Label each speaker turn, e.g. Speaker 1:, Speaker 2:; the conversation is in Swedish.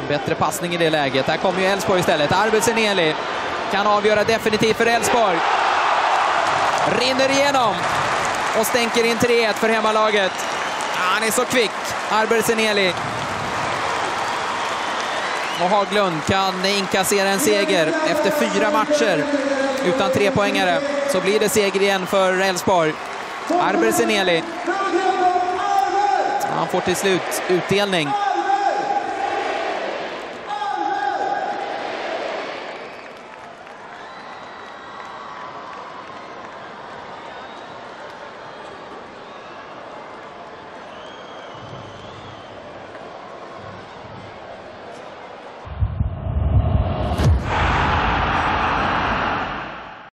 Speaker 1: Bättre passning i det läget. Här kommer ju Elfsborg istället. Arber Seneli kan avgöra definitivt för Elfsborg. Rinner igenom och stänker in 3-1 för hemmalaget. Han är så kvick, Arber Seneli. Och Haglund kan inkassera en seger efter 4 matcher utan 3-poängare. Så blir det seger igen för Elfsborg. Arber Seneli. Han får till slut utdelning.